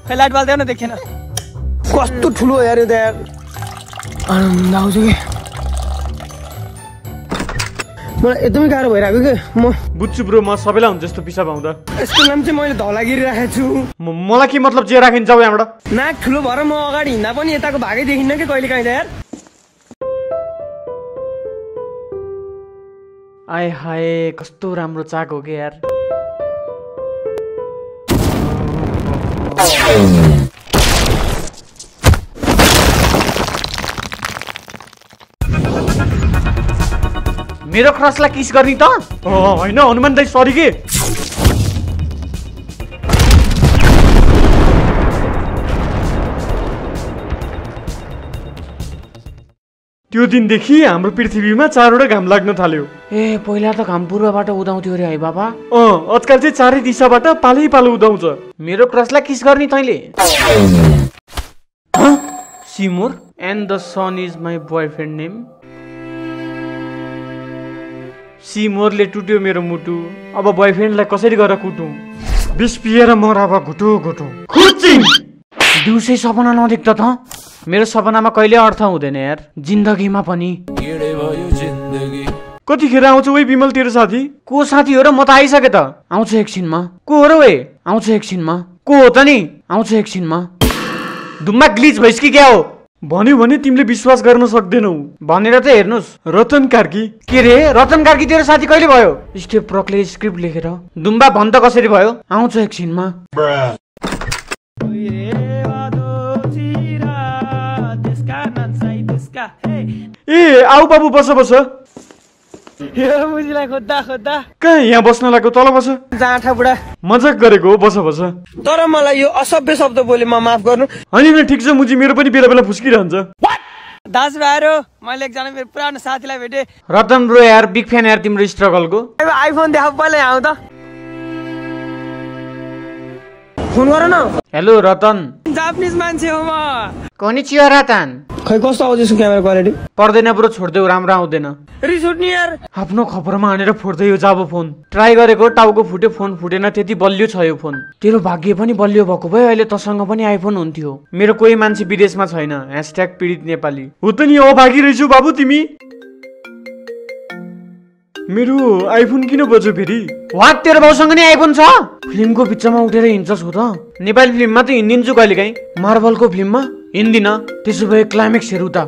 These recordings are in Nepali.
खै लाइट बाल्दै न देखेन कस्तो ठुलो यार यो त यार आनन्द आउँछ कि मलाई एकदमै गाह्रो भइरहेको के म बुझ्छु ब्रो म सबैलाई हुन्छ जस्तो पिसाब आउँदा यसको नाम चाहिँ मैले धौलागिरी राखेको छु मलाई के मतलब जे राखिन्छ जाऊ यहाँबाट नाक ठुलो भएर म अगाडि हिँड्दा पनि यताको भागै देखिन्न कि कहिले काहीँ यार आए हाय कस्तो राम्रो चाक हो के यार मेरो क्रसलाई किस गर्ने त हैन हनुमान दाइ सरी के त्यो दिनदेखि हाम्रो पृथ्वीमा 4 वटा घाम लाग्न थाल्यो ए पहिला त घाम पूर्वबाट उदाउँथ्यो रे है बाबा आजकल चाहिँ चारै दिशाबाट पालै पालो उदाउँछ मेरो क्रसलाई किस गर्ने तैले Simor and the son is my boyfriend name सिमोरले टुट्यो मेरो मुटु अब बोयफ्रेन्डलाई कसरी गरेर कुटु बिस पिएर मराबा घुटु घुटु खुचिङ दिउँसै सपना नदेख्द त मेरो सपनामा कहिले अर्थ हुँदैन यार जिन्दगीमा पनि कतिखेर आउँछ ओइ विमल तेरो साथी को साथी हो र म त आइसके त आउँछु एकछिनमा को हो र ओए आउँछु एकछिनमा को हो त नि आउँछु एकछिनमा धुम्मा ग्लिच भइस कि क्या हो भन्यो भने तिमीले विश्वास गर्न सक्दैनौ भनेर त हेर्नुस् रतन कार्की के रे रतन कार्की तेरो साथी कहिले भयो स्टेप प्रकले स्क्रिप्ट लेखेर दुम्बा भन त कसरी भयो आउँछु एकछिनमा ए आऊ बाबु बस बस यो मुजीलाई खोज्दा खोज्दा कहाँ यहाँ बस्न लाग्यो तल बस जाँठा बुढा मजाक गरेको हो बस बस तर मलाई यो असभ्य शब्द बोले म माफ गर्नु होइन ठिक छ मुजी मेरो पनि बेला बेला फुस्किरहन्छ दाजुभाइहरू मैले एकजना मेरो पुरानो साथीलाई भेटे रतन ब्रो यार बिग फ्यान यार तिम्रो स्ट्रगलको आइफोन देखाउ पहिला आऊ त फोन गर न हेलो रतन जापानिज मान्छे हो म कोनिचिवा रतन खै कस्तो आउँछ यसको क्यामेरा क्वालिटी पर्दैन ब्रो छोड्देऊ राम्रो आउँदैन रिस उठ्ने यार आफ्नो खपरमा हानेर फोड्दै यो जाबो फोन ट्राई गरेको टाउको फुट्यो फोन फुटेन त्यति बलियो छ यो फोन तेरो भाग्य पनि बलियो भएको भए अहिले तसँग पनि आइफोन हुन्थ्यो मेरो कोही मान्छे विदेशमा छैन #पीडित नेपाली हो त नि अभागी रहेछु बाबु तिमी मेरो आइफोन किन बज्यो फेरि वाट तेरो बाउसँग नि आइफोन छ फिल्मको बिचमा उठेर हिँड्छस् हो त नेपाली फिल्ममा त हिँडिदिन्छु कहिले काहीँ मार्बलको फिल्ममा हिँड्दिन त्यसो भए क्लाइमेक्स हेरौ त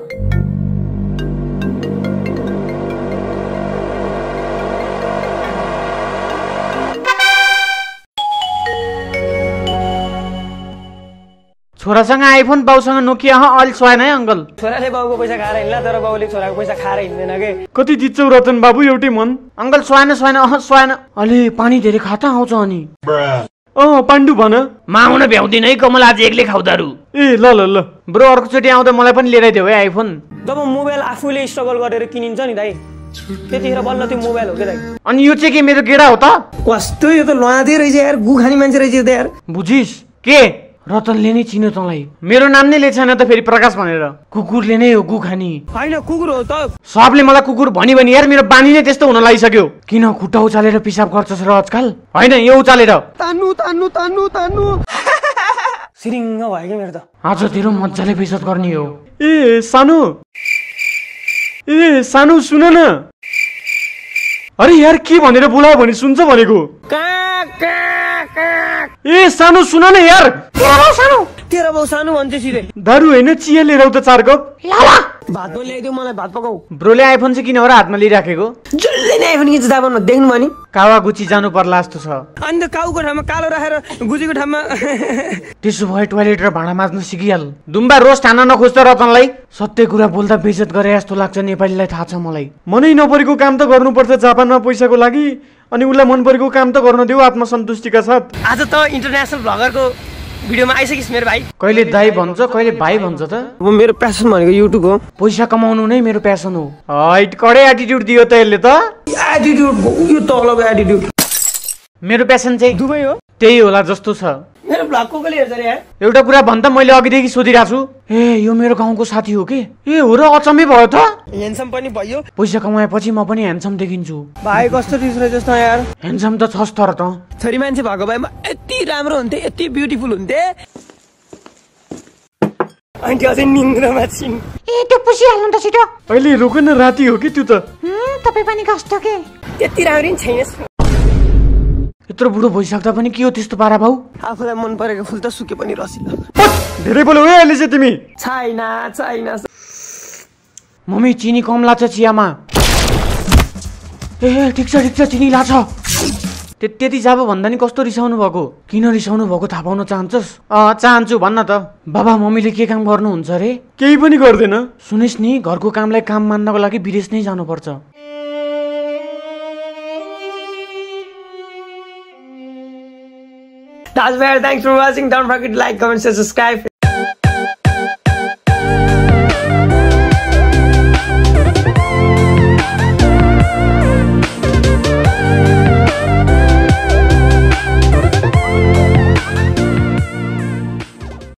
छोरासँग आइफोन बाउसँग नोकिया अलि स्वाएन है अङ्कल छोराले बाउको पैसा खाएर हिँड्ला तर बाउले छोराको पैसा खाएर हिँड्दैन के कति दिन्छौ रतन बाबु एउटै मन अङ्कल स्वाएन स्वाएन स्वाएन अलि पानी धेरै खाता आउँछ अनि पाण्डु भन म आउन भ्याउँदिन है कमल आज एक्लै खाउदारु ए ल ल ल ब्रो अर्कोचोटि आउँदा मलाई पनि लिएर आइदेऊ है आइफोन जब मोबाइल आफूले स्ट्रगल गरेर किनिन्छ नि दाइ त्यतिखेर बल्ल त्यो मोबाइल हो के दाइ अनि यो चाहिँ के मेरो गेडा हो त कस्तो यो त लुहादै रहेछ यार गु खाने मान्छे रहेछ यो त यार बुझिस् के रतनले नै चिन्यो तँलाई मेरो नाम नै लेख्छ न त फेरि प्रकाश भनेर कुकुरले नै हो गु खानी होइन कुकुर हो त सबले मलाई कुकुर भनी भनी यार मेरो बानी नै त्यस्तो हुन लागिसक्यो किन खुट्टा उचालेर पिसाब गर्छस् र आजकल होइन यो उचालेर तान्नु तान्नु तान्नु तान्नु सिरिङ्ग भयो क्या मेरो त आज तेरो मजाले बेइज्जत गर्ने हो ए सानो सुन न अरे यार के भनेर बोलायो भने सुन्छ भनेको ए सानो सुन न यार तेरो बाउ सानो भन्छ सिधै दारु होइन चिया लिएर आऊ त 4 कप भात ल्याइदेऊ मलाई भात पकाऊ ब्रोले आइफोन चाहिँ किन हो र हातमा लिइराखेको जसले नै आइफोन किन्छ जापानमा देख्नु भने कावागुची जानु पर्ला जस्तो छ अनि त काउको ठाउँमा कालो राखेर गुचीको ठाउँमा त्यसो भए टोयलेट र भाँडा माझ्न सिकिहाल दुम्बा रोस्ट हान्न नखोज्छ रतनलाई सत्य कुरा बोल्दा बेइज्जत गरे जस्तो लाग्छ नेपालीलाई थाहा छ मलाई मनै नपरेको काम त गर्नुपर्छ जापानमा पैसाको लागि अनि उलाई मन परेको काम त गर्न देऊ आत्मसन्तुष्टिका साथ आज त इन्टरनेसनल भ्लगरको भिडियोमा आइसकिस् मेरो भाइ कहिले दाइ भन्छ कहिले भाइ भन्छ त अब मेरो प्यासन भनेको युट्युब हो पैसा कमाउनु नै मेरो प्यासन हो हाइट कडे एटिट्युड दियो त यसले त एटिट्युड यो तलको एटिट्युड मेरो प्यासन चाहिँ दुबई हो त्यही होला जस्तो छ मेरो भ्लगको कहिले हेर्छ रे यार एउटा कुरा भन्दा मैले अघिदेखि सोधिरहेको छु ए यो मेरो गाउँको साथी हो के ए हो र अचम्मै भयो त ह्यान्डसम पनि भयो पैसा कमाएपछि म पनि ह्यान्डसम देखिन्छु भाइ कस्तो रिस रहेछ त यार ह्यान्डसम त छस् तर त छोरी मान्छे भएको भएमा यति राम्रो हुन्थे यति ब्युटिफुल हुन्थे आन्टी अझै निन्द्रामा छिन्। ए त्यो पुसिहाल्नु त छिटो। अहिले रोक न, राति हो कि त्यो त। तपाईँ पनि कस्तो के? त्यति राम्री नि छैनस्। यत्रो बुढो भइसक्दा पनि के हो त्यस्तो पारा भाउ? आफूलाई मन परेको फुल त सुके पनि रसिलो। धेरै बोल्यौ है अहिले चाहिँ तिमी। छैन। मम्मी चिनी कम लाग्छ चियामा। ए ठिक छ चिनी लाग्छ। त्यति जाब भन्दा नि कस्तो रिसाउनु भएको? किन रिसाउनु भएको थाहा पाउन चाहन्छस्? चाहन्छु भन्न त। बाबा मम्मीले के काम गर्नुहुन्छ रे? केही पनि गर्दैन। सुनिस् नि, घरको कामलाई काम मान्नको लागि विदेश नै जानुपर्छ। That's where. Thanks for watching. Don't forget to like, comment, and subscribe.